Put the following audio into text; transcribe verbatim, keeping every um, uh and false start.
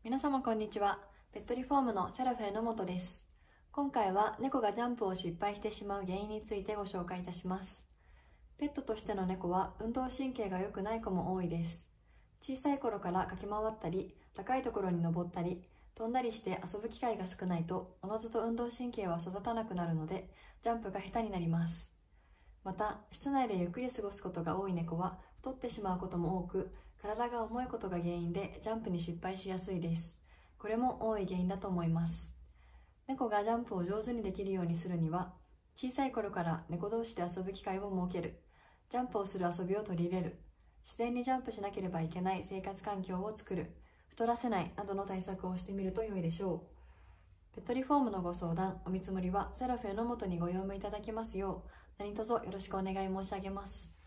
皆様こんにちは。ペットリフォームのセラフェ榎本です。今回は猫がジャンプを失敗してしまう原因についてご紹介いたします。ペットとしての猫は運動神経が良くない子も多いです。小さい頃から駆け回ったり、高いところに登ったり、飛んだりして遊ぶ機会が少ないと、おのずと運動神経は育たなくなるので、ジャンプが下手になります。また、室内でゆっくり過ごすことが多い猫は太ってしまうことも多く、体が重いことが原因でジャンプに失敗しやすいです。これも多い原因だと思います。猫がジャンプを上手にできるようにするには、小さい頃から猫同士で遊ぶ機会を設ける、ジャンプをする遊びを取り入れる、自然にジャンプしなければいけない生活環境を作る、太らせないなどの対策をしてみると良いでしょう。ペットリフォームのご相談、お見積もりはセラフェ榎本にご用務いただきますよう、何卒よろしくお願い申し上げます。